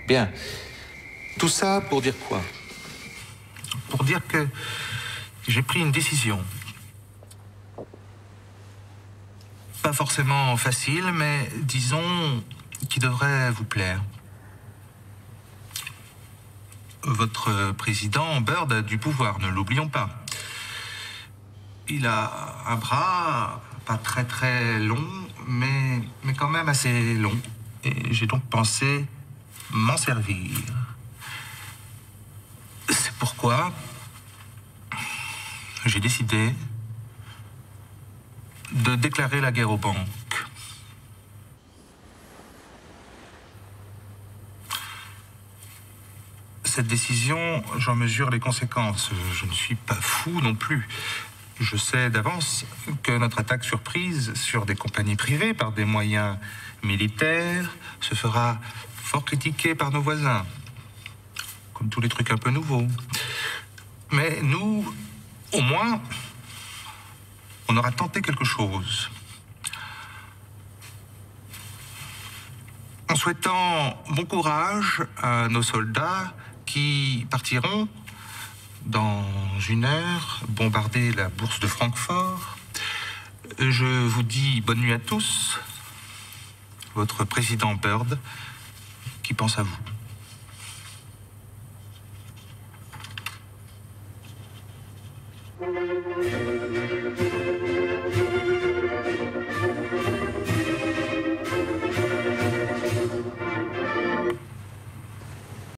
Bien. Tout ça pour dire quoi? Pour dire que j'ai pris une décision. Pas forcément facile, mais disons qui devrait vous plaire. Votre président, Bird, a du pouvoir, ne l'oublions pas. Il a un bras, pas très très long, mais quand même assez long. Et j'ai donc pensé m'en servir. C'est pourquoi j'ai décidé de déclarer la guerre aux banques. Cette décision, j'en mesure les conséquences. Je ne suis pas fou non plus. Je sais d'avance que notre attaque surprise sur des compagnies privées par des moyens militaires se fera fort critiquée par nos voisins, comme tous les trucs un peu nouveaux. Mais nous, au moins, on aura tenté quelque chose. En souhaitant bon courage à nos soldats qui partiront dans 1 heure bombarder la bourse de Francfort, je vous dis bonne nuit à tous. Votre président Bird qui pense à vous.